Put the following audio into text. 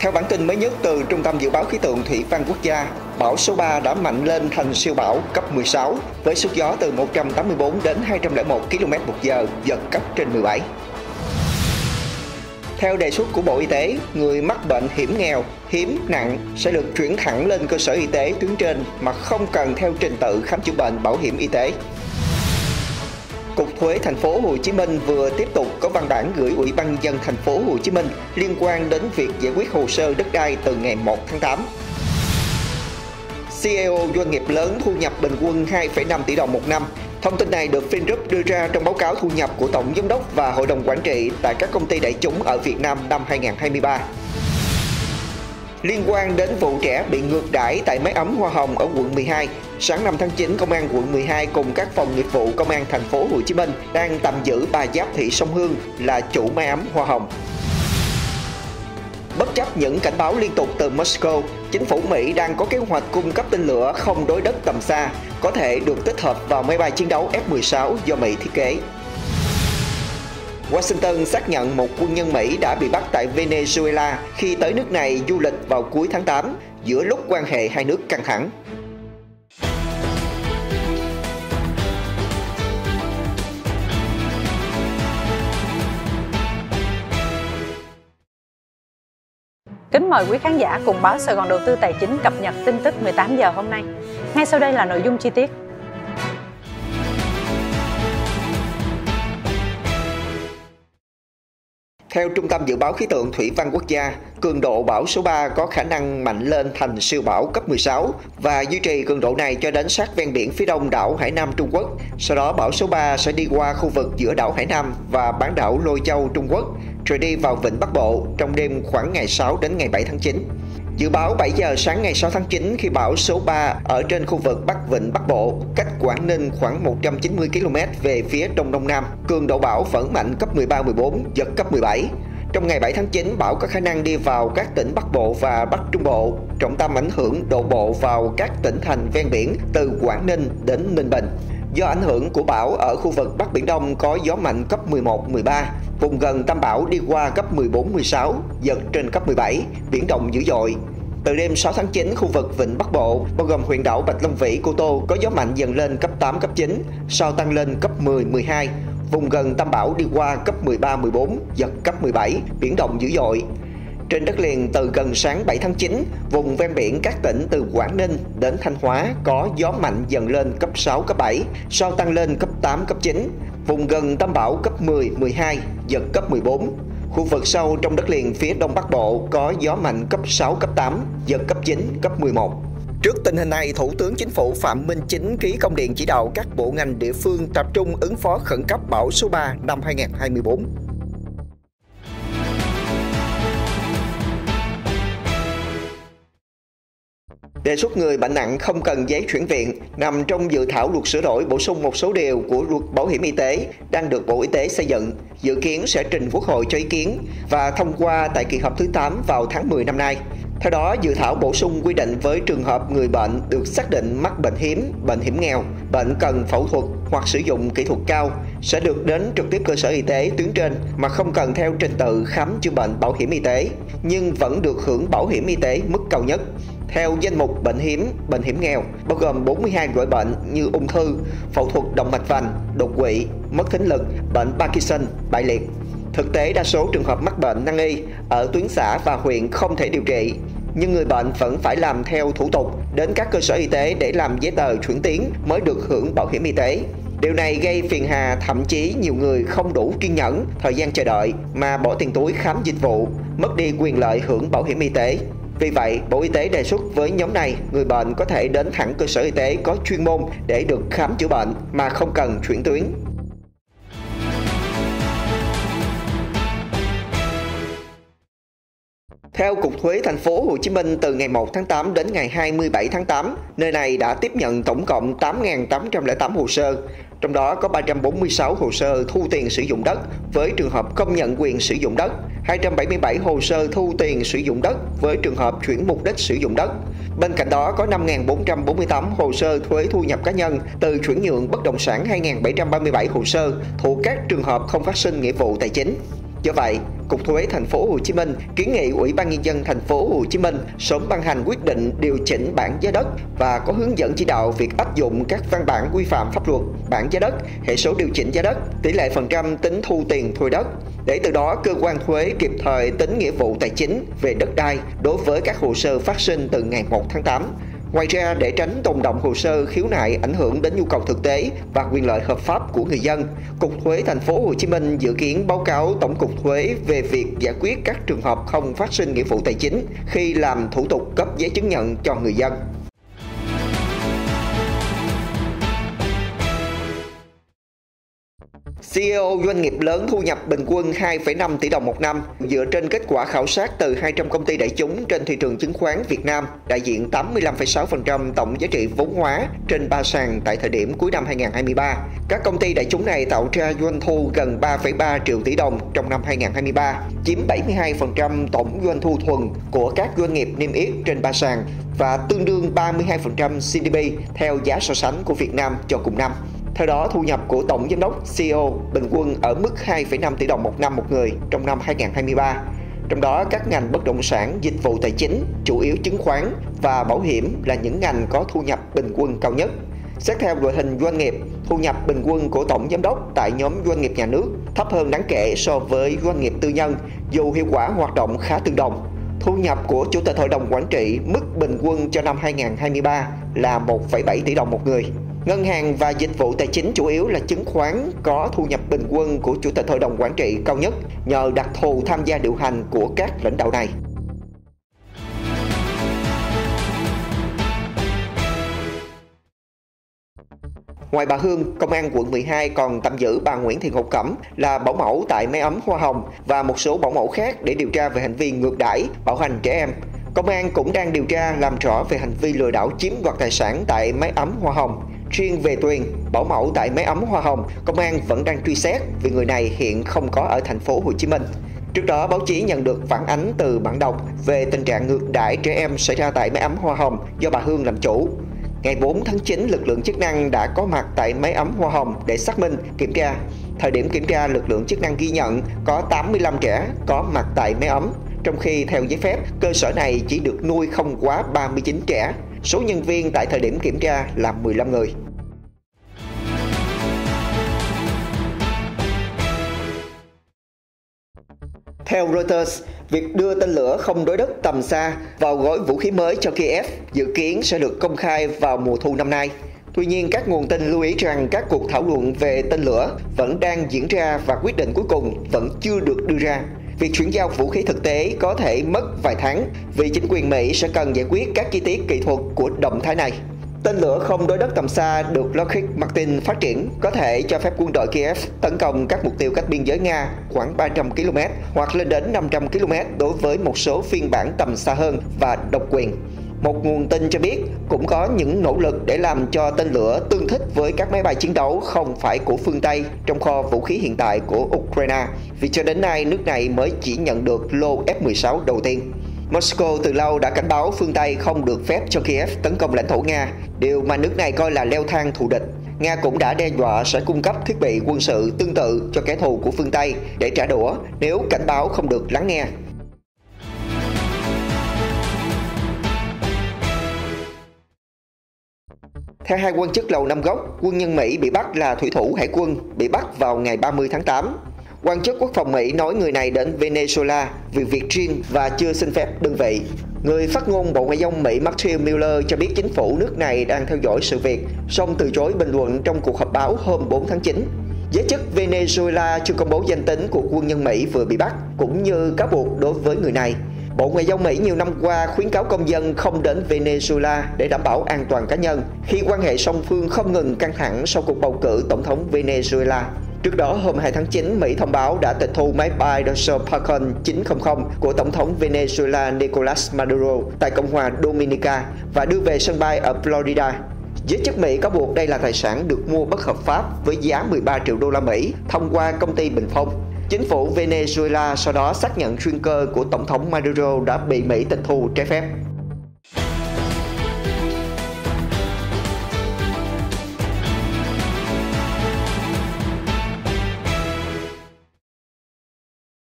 Theo bản tin mới nhất từ Trung tâm Dự báo Khí tượng Thủy văn Quốc gia, bão số 3 đã mạnh lên thành siêu bão cấp 16 với sức gió từ 184 đến 201 km/h, giật cấp trên 17. Theo đề xuất của Bộ Y tế, người mắc bệnh hiểm nghèo, hiếm, nặng sẽ được chuyển thẳng lên cơ sở y tế tuyến trên mà không cần theo trình tự khám chữa bệnh bảo hiểm y tế. Cục Thuế Thành phố Hồ Chí Minh vừa tiếp tục có văn bản gửi Ủy ban nhân dân Thành phố Hồ Chí Minh liên quan đến việc giải quyết hồ sơ đất đai từ ngày 1 tháng 8. CEO doanh nghiệp lớn thu nhập bình quân 2,5 tỷ đồng một năm. Thông tin này được Fingroup đưa ra trong báo cáo thu nhập của Tổng Giám đốc và Hội đồng Quản trị tại các công ty đại chúng ở Việt Nam năm 2023. Liên quan đến vụ trẻ bị ngược đãi tại mái ấm hoa hồng ở quận 12, sáng 5 tháng 9, Công an quận 12 cùng các phòng nghiệp vụ Công an Thành phố Hồ Chí Minh đang tạm giữ bà Giáp Thị Sông Hương là chủ mái ấm hoa hồng. Bất chấp những cảnh báo liên tục từ Moscow, chính phủ Mỹ đang có kế hoạch cung cấp tên lửa không đối đất tầm xa, có thể được tích hợp vào máy bay chiến đấu F-16 do Mỹ thiết kế. Washington xác nhận một quân nhân Mỹ đã bị bắt tại Venezuela khi tới nước này du lịch vào cuối tháng 8, giữa lúc quan hệ hai nước căng thẳng. Kính mời quý khán giả cùng báo Sài Gòn Đầu tư Tài chính cập nhật tin tức 18 giờ hôm nay. Ngay sau đây là nội dung chi tiết. Theo Trung tâm Dự báo Khí tượng Thủy văn Quốc gia, cường độ bão số 3 có khả năng mạnh lên thành siêu bão cấp 16 và duy trì cường độ này cho đến sát ven biển phía đông đảo Hải Nam Trung Quốc. Sau đó bão số 3 sẽ đi qua khu vực giữa đảo Hải Nam và bán đảo Lôi Châu Trung Quốc, rồi đi vào vịnh Bắc Bộ trong đêm khoảng ngày 6 đến ngày 7 tháng 9. Dự báo 7 giờ sáng ngày 6 tháng 9 khi bão số 3 ở trên khu vực Bắc Vịnh Bắc Bộ, cách Quảng Ninh khoảng 190 km về phía đông đông nam, cường độ bão vẫn mạnh cấp 13-14, giật cấp 17. Trong ngày 7 tháng 9, bão có khả năng đi vào các tỉnh Bắc Bộ và Bắc Trung Bộ, trọng tâm ảnh hưởng đổ bộ vào các tỉnh thành ven biển từ Quảng Ninh đến Ninh Bình. Do ảnh hưởng của bão ở khu vực Bắc Biển Đông có gió mạnh cấp 11-13, vùng gần tâm bão đi qua cấp 14-16, giật trên cấp 17, biển động dữ dội. Từ đêm 6 tháng 9, khu vực Vịnh Bắc Bộ, bao gồm huyện đảo Bạch Long Vĩ, Cô Tô, có gió mạnh dần lên cấp 8, cấp 9, sau tăng lên cấp 10, 12. Vùng gần tâm bão đi qua cấp 13, 14, giật cấp 17, biển động dữ dội. Trên đất liền từ gần sáng 7 tháng 9, vùng ven biển các tỉnh từ Quảng Ninh đến Thanh Hóa có gió mạnh dần lên cấp 6, cấp 7, sau tăng lên cấp 8, cấp 9. Vùng gần tâm bão cấp 10, 12, giật cấp 14. Khu vực sâu trong đất liền phía đông bắc bộ có gió mạnh cấp 6, cấp 8, giật cấp 9, cấp 11. Trước tình hình này, Thủ tướng Chính phủ Phạm Minh Chính ký công điện chỉ đạo các bộ ngành địa phương tập trung ứng phó khẩn cấp bão số 3 năm 2024. Đề xuất người bệnh nặng không cần giấy chuyển viện nằm trong dự thảo luật sửa đổi bổ sung một số điều của luật bảo hiểm y tế đang được Bộ Y tế xây dựng, dự kiến sẽ trình Quốc hội cho ý kiến và thông qua tại kỳ họp thứ 8 vào tháng 10 năm nay. Theo đó, dự thảo bổ sung quy định với trường hợp người bệnh được xác định mắc bệnh hiểm nghèo, bệnh cần phẫu thuật hoặc sử dụng kỹ thuật cao sẽ được đến trực tiếp cơ sở y tế tuyến trên mà không cần theo trình tự khám chữa bệnh bảo hiểm y tế, nhưng vẫn được hưởng bảo hiểm y tế mức cao nhất. Theo danh mục bệnh hiểm nghèo, bao gồm 42 loại bệnh như ung thư, phẫu thuật động mạch vành, đột quỵ, mất thính lực, bệnh Parkinson, bại liệt. Thực tế, đa số trường hợp mắc bệnh nan y ở tuyến xã và huyện không thể điều trị, nhưng người bệnh vẫn phải làm theo thủ tục đến các cơ sở y tế để làm giấy tờ chuyển tuyến mới được hưởng bảo hiểm y tế. Điều này gây phiền hà, thậm chí nhiều người không đủ kiên nhẫn, thời gian chờ đợi mà bỏ tiền túi khám dịch vụ, mất đi quyền lợi hưởng bảo hiểm y tế. Vì vậy, Bộ Y tế đề xuất với nhóm này, người bệnh có thể đến thẳng cơ sở y tế có chuyên môn để được khám chữa bệnh mà không cần chuyển tuyến. Theo Cục Thuế Thành phố Hồ Chí Minh, từ ngày 1 tháng 8 đến ngày 27 tháng 8, nơi này đã tiếp nhận tổng cộng 8.808 hồ sơ, trong đó có 346 hồ sơ thu tiền sử dụng đất với trường hợp công nhận quyền sử dụng đất, 277 hồ sơ thu tiền sử dụng đất với trường hợp chuyển mục đích sử dụng đất. Bên cạnh đó có 5.448 hồ sơ thuế thu nhập cá nhân từ chuyển nhượng bất động sản, 2.737 hồ sơ thuộc các trường hợp không phát sinh nghĩa vụ tài chính. Do vậy, Cục Thuế Thành phố Hồ Chí Minh kiến nghị Ủy ban Nhân dân Thành phố Hồ Chí Minh sớm ban hành quyết định điều chỉnh bảng giá đất và có hướng dẫn chỉ đạo việc áp dụng các văn bản quy phạm pháp luật, bảng giá đất, hệ số điều chỉnh giá đất, tỷ lệ phần trăm tính thu tiền thuê đất, để từ đó cơ quan thuế kịp thời tính nghĩa vụ tài chính về đất đai đối với các hồ sơ phát sinh từ ngày 1 tháng 8. Ngoài ra, để tránh tồn đọng hồ sơ khiếu nại ảnh hưởng đến nhu cầu thực tế và quyền lợi hợp pháp của người dân, Cục Thuế Thành phố Hồ Chí Minh dự kiến báo cáo Tổng cục Thuế về việc giải quyết các trường hợp không phát sinh nghĩa vụ tài chính khi làm thủ tục cấp giấy chứng nhận cho người dân. CEO doanh nghiệp lớn thu nhập bình quân 2,5 tỷ đồng một năm dựa trên kết quả khảo sát từ 200 công ty đại chúng trên thị trường chứng khoán Việt Nam, đại diện 85,6% tổng giá trị vốn hóa trên 3 sàn tại thời điểm cuối năm 2023. Các công ty đại chúng này tạo ra doanh thu gần 3,3 triệu tỷ đồng trong năm 2023, chiếm 72% tổng doanh thu thuần của các doanh nghiệp niêm yết trên 3 sàn và tương đương 32% GDP theo giá so sánh của Việt Nam cho cùng năm. Theo đó, thu nhập của tổng giám đốc CEO bình quân ở mức 2,5 tỷ đồng một năm một người trong năm 2023. Trong đó, các ngành bất động sản, dịch vụ tài chính, chủ yếu chứng khoán và bảo hiểm là những ngành có thu nhập bình quân cao nhất. Xét theo loại hình doanh nghiệp, thu nhập bình quân của tổng giám đốc tại nhóm doanh nghiệp nhà nước thấp hơn đáng kể so với doanh nghiệp tư nhân, dù hiệu quả hoạt động khá tương đồng. Thu nhập của Chủ tịch Hội đồng Quản trị mức bình quân cho năm 2023 là 1,7 tỷ đồng một người. Ngân hàng và dịch vụ tài chính chủ yếu là chứng khoán có thu nhập bình quân của Chủ tịch Hội đồng Quản trị cao nhất nhờ đặc thù tham gia điều hành của các lãnh đạo này. Ngoài bà Hương, Công an quận 12 còn tạm giữ bà Nguyễn Thị Ngọc Cẩm là bảo mẫu tại Máy ấm Hoa Hồng và một số bảo mẫu khác để điều tra về hành vi ngược đãi, bạo hành trẻ em. Công an cũng đang điều tra làm rõ về hành vi lừa đảo chiếm đoạt tài sản tại Máy ấm Hoa Hồng. Riêng về Tuyền, bảo mẫu tại Máy ấm Hoa Hồng, công an vẫn đang truy xét vì người này hiện không có ở thành phố Hồ Chí Minh. Trước đó, báo chí nhận được phản ánh từ bạn đọc về tình trạng ngược đãi trẻ em xảy ra tại Máy ấm Hoa Hồng do bà Hương làm chủ. Ngày 4 tháng 9, lực lượng chức năng đã có mặt tại Máy ấm Hoa Hồng để xác minh, kiểm tra. Thời điểm kiểm tra, lực lượng chức năng ghi nhận có 85 trẻ có mặt tại máy ấm, trong khi theo giấy phép, cơ sở này chỉ được nuôi không quá 39 trẻ. Số nhân viên tại thời điểm kiểm tra là 15 người. Theo Reuters, việc đưa tên lửa không đối đất tầm xa vào gói vũ khí mới cho Kiev dự kiến sẽ được công khai vào mùa thu năm nay. Tuy nhiên, các nguồn tin lưu ý rằng các cuộc thảo luận về tên lửa vẫn đang diễn ra và quyết định cuối cùng vẫn chưa được đưa ra. Việc chuyển giao vũ khí thực tế có thể mất vài tháng vì chính quyền Mỹ sẽ cần giải quyết các chi tiết kỹ thuật của động thái này. Tên lửa không đối đất tầm xa được Lockheed Martin phát triển có thể cho phép quân đội Kiev tấn công các mục tiêu cách biên giới Nga khoảng 300 km hoặc lên đến 500 km đối với một số phiên bản tầm xa hơn và độc quyền. Một nguồn tin cho biết cũng có những nỗ lực để làm cho tên lửa tương thích với các máy bay chiến đấu không phải của phương Tây trong kho vũ khí hiện tại của Ukraine, vì cho đến nay nước này mới chỉ nhận được lô F-16 đầu tiên. Moscow từ lâu đã cảnh báo phương Tây không được phép cho Kiev tấn công lãnh thổ Nga, điều mà nước này coi là leo thang thù địch. Nga cũng đã đe dọa sẽ cung cấp thiết bị quân sự tương tự cho kẻ thù của phương Tây để trả đũa nếu cảnh báo không được lắng nghe. Theo hai quan chức Lầu Năm Góc, quân nhân Mỹ bị bắt là thủy thủ hải quân, bị bắt vào ngày 30 tháng 8. Quan chức quốc phòng Mỹ nói người này đến Venezuela vì việc riêng và chưa xin phép đơn vị. Người phát ngôn Bộ Ngoại giao Mỹ Matthew Miller cho biết chính phủ nước này đang theo dõi sự việc, song từ chối bình luận trong cuộc họp báo hôm 4 tháng 9. Giới chức Venezuela chưa công bố danh tính của quân nhân Mỹ vừa bị bắt, cũng như cáo buộc đối với người này. Bộ Ngoại giao Mỹ nhiều năm qua khuyến cáo công dân không đến Venezuela để đảm bảo an toàn cá nhân, khi quan hệ song phương không ngừng căng thẳng sau cuộc bầu cử tổng thống Venezuela. Trước đó, hôm 2 tháng 9, Mỹ thông báo đã tịch thu máy bay Dassault Falcon 900 của Tổng thống Venezuela Nicolas Maduro tại Cộng hòa Dominica và đưa về sân bay ở Florida. Giới chức Mỹ cáo buộc đây là tài sản được mua bất hợp pháp với giá 13 triệu đô la Mỹ thông qua công ty Bình Phong. Chính phủ Venezuela sau đó xác nhận chuyên cơ của Tổng thống Maduro đã bị Mỹ tịch thu trái phép.